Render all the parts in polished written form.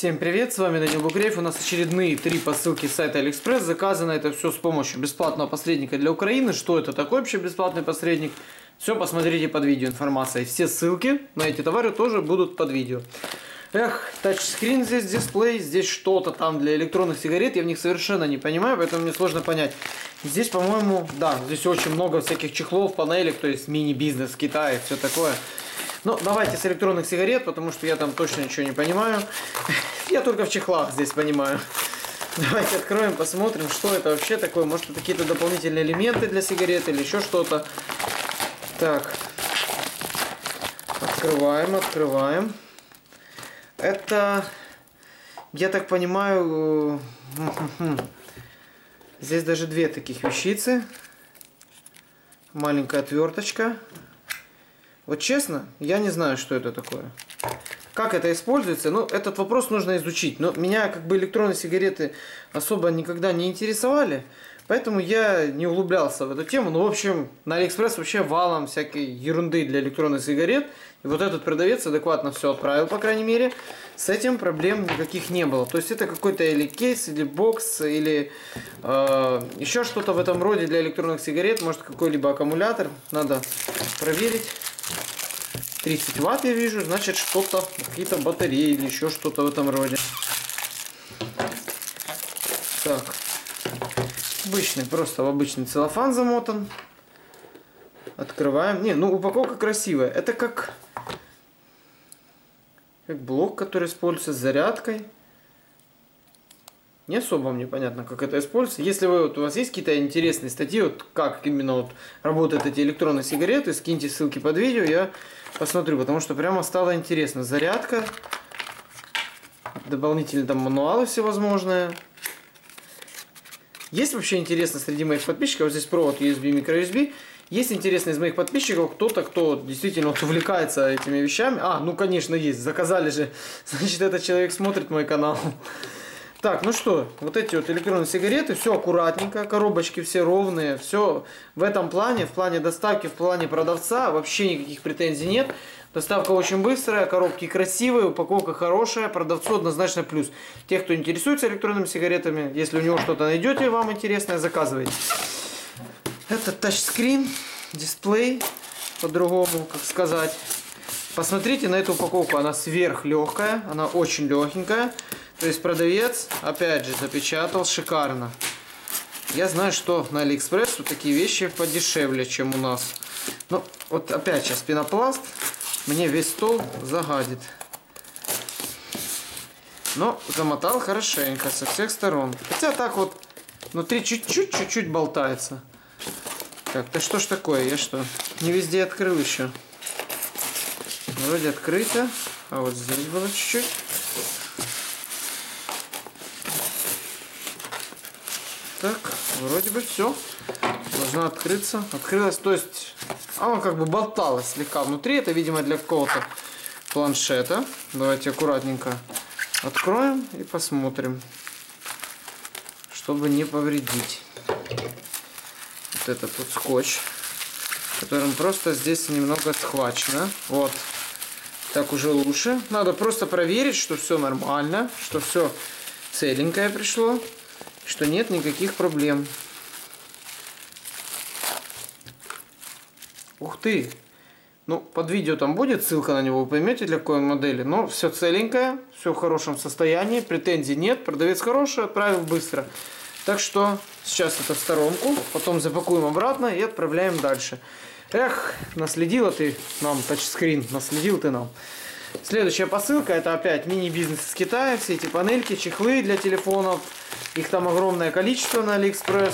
Всем привет, с вами Данил Бугреев. У нас очередные 3 посылки с сайта AliExpress. Заказано это все с помощью бесплатного посредника для Украины. Что это такое вообще бесплатный посредник? Все посмотрите под видео, информация. Все ссылки на эти товары тоже будут под видео. Эх, тачскрин здесь, дисплей, здесь что-то там для электронных сигарет. Я в них совершенно не понимаю, поэтому мне сложно понять. Здесь, по-моему, да, здесь очень много всяких чехлов, панелек, то есть мини-бизнес в Китае, все такое. Ну, давайте с электронных сигарет, потому что я там точно ничего не понимаю. Я только в чехлах здесь понимаю. Давайте откроем, посмотрим, что это вообще такое. Может, это какие-то дополнительные элементы для сигарет или еще что-то. Так. Открываем. Это, я так понимаю, здесь даже 2 таких вещицы. Маленькая отверточка. Вот честно, я не знаю, что это такое. Как это используется? Ну, этот вопрос нужно изучить. Но меня как бы электронные сигареты особо никогда не интересовали. Поэтому я не углублялся в эту тему. Ну, в общем, на AliExpress вообще валом всякой ерунды для электронных сигарет. И вот этот продавец адекватно все отправил, по крайней мере. С этим проблем никаких не было. То есть это какой-то или кейс, или бокс, или еще что-то в этом роде для электронных сигарет. Может, какой-либо аккумулятор. Надо проверить. 30 ватт я вижу, значит что-то, какие-то батареи или еще что-то в этом роде. Так, обычный, просто в обычный целлофан замотан. Открываем. Не, ну упаковка красивая. Это как блок, который используется с зарядкой. Не особо мне понятно, как это используется. Если вы, у вас есть какие-то интересные статьи, вот как именно вот работают эти электронные сигареты, скиньте ссылки под видео, я посмотрю, потому что прямо стало интересно. Зарядка, дополнительные там мануалы всевозможные. Есть вообще интересно среди моих подписчиков, вот здесь провод USB, microUSB. Есть интересно из моих подписчиков кто-то, кто действительно вот увлекается этими вещами. Ну конечно есть, заказали же, значит этот человек смотрит мой канал. Так, ну что, вот эти вот электронные сигареты, все аккуратненько, коробочки все ровные, все в этом плане, в плане доставки, в плане продавца вообще никаких претензий нет. Доставка очень быстрая, коробки красивые, упаковка хорошая, продавцу однозначно плюс. Те, кто интересуется электронными сигаретами, если у него что-то найдете вам интересное, заказывайте. Это тачскрин, дисплей, по-другому, как сказать. Посмотрите на эту упаковку, она сверхлегкая, она очень легенькая. То есть продавец, опять же, запечатал шикарно. Я знаю, что на AliExpress вот такие вещи подешевле, чем у нас. Ну, вот опять сейчас пенопласт мне весь стол загадит. Но замотал хорошенько со всех сторон. Хотя так вот внутри чуть-чуть болтается. Так, да что ж такое? Я что, не везде открыл еще? Вроде открыто. А вот здесь было чуть-чуть. Так, вроде бы все. Должна открыться. Открылась, то есть она как бы болталась слегка внутри. Это, видимо, для какого-то планшета. Давайте аккуратненько откроем и посмотрим, чтобы не повредить. Вот этот вот скотч, которым просто здесь немного схвачено. Вот. Так уже лучше. Надо просто проверить, что все нормально, что все целенькое пришло, что нет никаких проблем. Ух ты! Ну, под видео там будет ссылка на него, вы поймете, для какой модели. Но все целенькое, все в хорошем состоянии, претензий нет, продавец хороший, отправил быстро. Так что сейчас это в сторонку, потом запакуем обратно и отправляем дальше. Эх, наследила ты нам, тачскрин, наследил ты нам. Следующая посылка, это опять мини-бизнес из Китая. Все эти панельки, чехлы для телефонов. Их там огромное количество на AliExpress.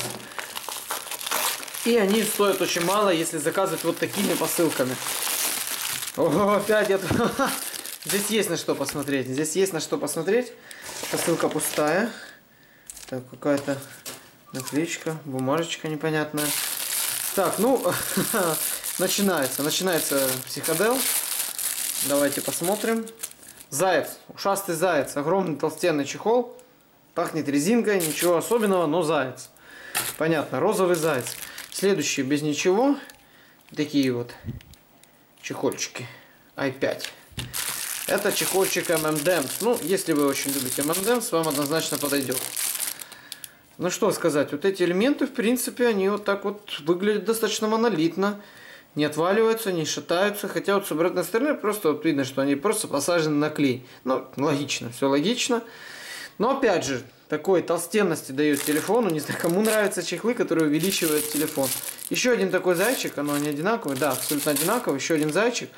И они стоят очень мало, если заказывать вот такими посылками. Ого, опять это... Здесь есть на что посмотреть. Здесь есть на что посмотреть. Посылка пустая. Так, какая-то наклеечка, бумажечка непонятная. Так, ну, начинается психодел. Давайте посмотрим. Заяц, ушастый заяц, огромный толстенный чехол. Пахнет резинкой, ничего особенного, но заяц. Понятно, розовый заяц. Следующий без ничего. Такие вот чехольчики. i5. Это чехольчик M&M's. Ну, если вы очень любите M&M's, вам однозначно подойдет. Ну что сказать, вот эти элементы, в принципе, они вот так вот выглядят достаточно монолитно. Не отваливаются, не шатаются. Хотя вот с обратной стороны просто вот видно, что они просто посажены на клей. Ну, логично, все логично. Но опять же, такой толстенности дает телефону. Не знаю, кому нравятся чехлы, которые увеличивают телефон. Еще один такой зайчик, оно не одинаковый. Да, абсолютно одинаковый. Еще один зайчик.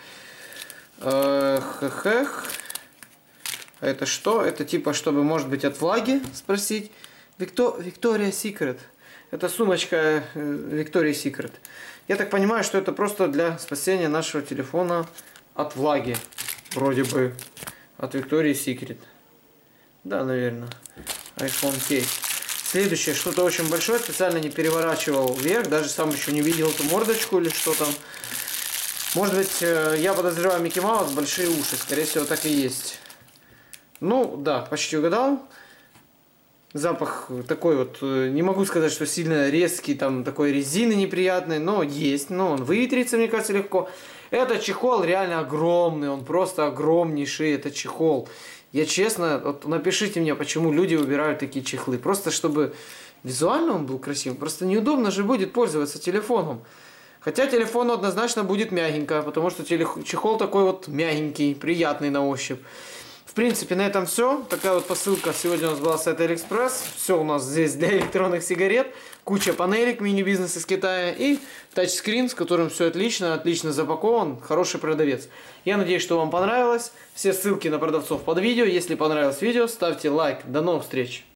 Это что? Это типа, чтобы, может быть, от влаги спросить. Victoria's Secret. Это сумочка Victoria's Secret. Я так понимаю, что это просто для спасения нашего телефона от влаги. Вроде бы от Victoria's Secret. Да, наверное. iPhone case. Следующее, что-то очень большое. Специально не переворачивал вверх. Даже сам еще не видел эту мордочку или что там. Может быть, я подозреваю Микки Маус, большие уши. Скорее всего, так и есть. Ну, да, почти угадал. Запах такой вот, не могу сказать, что сильно резкий, там такой резины неприятный, но есть, но он выветрится, мне кажется, легко. Этот чехол реально огромный, он просто огромнейший, этот чехол. Я честно, вот напишите мне, почему люди выбирают такие чехлы. Просто чтобы визуально он был красивым, просто неудобно же будет пользоваться телефоном. Хотя телефону однозначно будет мягенько, потому что чехол такой вот мягенький, приятный на ощупь. В принципе, на этом все. Такая вот посылка сегодня у нас была с сайта AliExpress. Все у нас здесь для электронных сигарет. Куча панелек, мини-бизнес из Китая. И тачскрин, с которым все отлично, отлично запакован. Хороший продавец. Я надеюсь, что вам понравилось. Все ссылки на продавцов под видео. Если понравилось видео, ставьте лайк. До новых встреч!